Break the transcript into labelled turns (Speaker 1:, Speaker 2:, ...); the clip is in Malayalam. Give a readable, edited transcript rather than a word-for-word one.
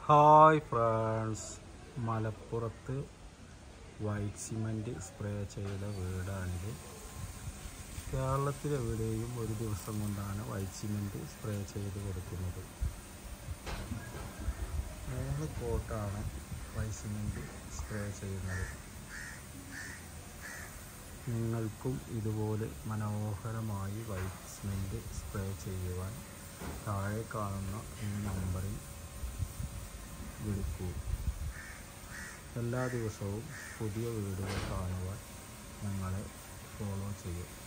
Speaker 1: ഹായ് ഫ്രണ്ട്സ്, മലപ്പുറത്ത് വൈറ്റ് സിമൻറ്റ് സ്പ്രേ ചെയ്ത വീടാണിത്. കേരളത്തിലെവിടെയും ഒരു ദിവസം കൊണ്ടാണ് വൈറ്റ് സിമൻറ്റ് സ്പ്രേ ചെയ്ത് കൊടുക്കുന്നത്. 3 കോട്ടാണ് വൈറ്റ് സിമൻറ്റ് സ്പ്രേ ചെയ്യുന്നത്. നിങ്ങൾക്കും ഇതുപോലെ മനോഹരമായി വൈറ്റ് സിമൻറ്റ് സ്പ്രേ ചെയ്യുവാൻ താഴെ കാണുന്ന ഈ നമ്പറിൽ വിളിക്കൂ. എല്ലാ ദിവസവും പുതിയ വീഡിയോ കാണുവാൻ ഞങ്ങളെ ഫോളോ ചെയ്യൂ.